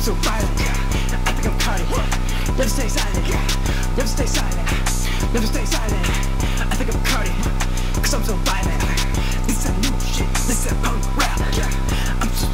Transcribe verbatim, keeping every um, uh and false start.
so violent. I think I'm Cardi. Never stay silent. Never stay silent. Never stay silent. I think I'm Cardi. Cause I'm so violent. This is new shit. This is punk rap. I'm so